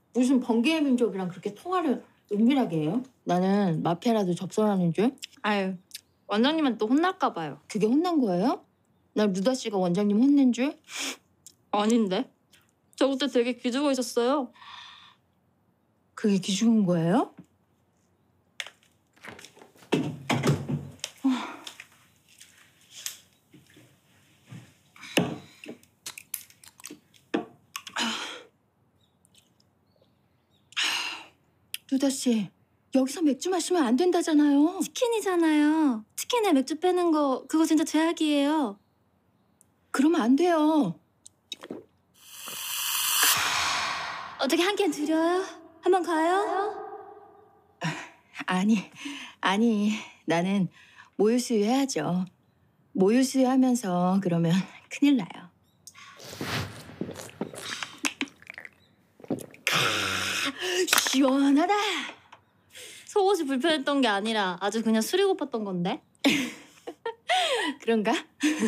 무슨 번개의 민족이랑 그렇게 통화를 은밀하게 해요? 나는 마피아라도 접선하는 줄? 아유, 원장님한테 또 혼날까 봐요. 그게 혼난 거예요? 난 루다 씨가 원장님 혼낸 줄? 아닌데? 저 그때 되게 기죽어 있었어요. 그게 기죽은 거예요? 루다 씨, 여기서 맥주 마시면 안 된다잖아요. 치킨이잖아요. 치킨에 맥주 빼는 거 그거 진짜 제약이에요. 그러면 안 돼요. 어떻게 한 캔 드려요? 한번 가요? 아니, 나는 모유수유 해야죠. 모유수유 하면서 그러면 큰일 나요. 시원하다. 속옷이 불편했던 게 아니라 아주 그냥 술이 고팠던 건데. 그런가?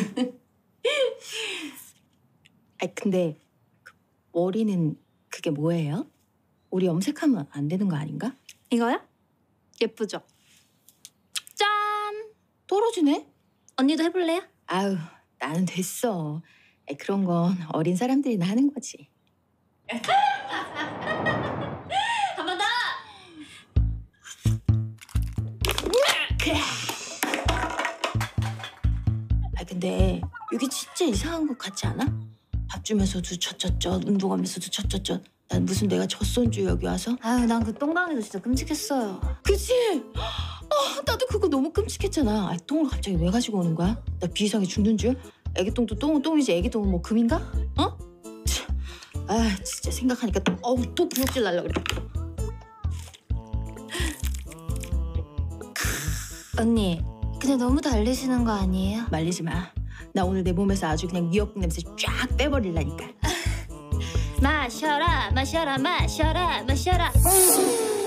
근데 그 머리는 그게 뭐예요? 우리 염색하면 안 되는 거 아닌가? 이거요? 예쁘죠? 짠! 떨어지네? 언니도 해볼래요? 아유, 나는 됐어. 그런 건 어린 사람들이나 하는 거지. 한 번 더! 근데 이게 진짜 이상한 것 같지 않아? 밥 주면서도 젖젖젖, 운동하면서도 젖젖젖. 난 무슨 내가 젖소인 줄 여기 와서? 아유, 난 그 똥강이도 진짜 끔찍했어요. 그치? 나도 그거 너무 끔찍했잖아. 똥을 갑자기 왜 가지고 오는 거야? 나 비이상해 죽는 줄? 애기 똥도 똥은 똥이지 애기 똥은 뭐 금인가? 어? 진짜 생각하니까 또 구역질 날라 그래. 언니, 근데 너무 달리시는 거 아니에요? 말리지 마. 나 오늘 내 몸에서 아주 그냥 미역국 냄새 쫙 빼버릴라니까. 마셔라, 마셔라, 마셔라, 마셔라.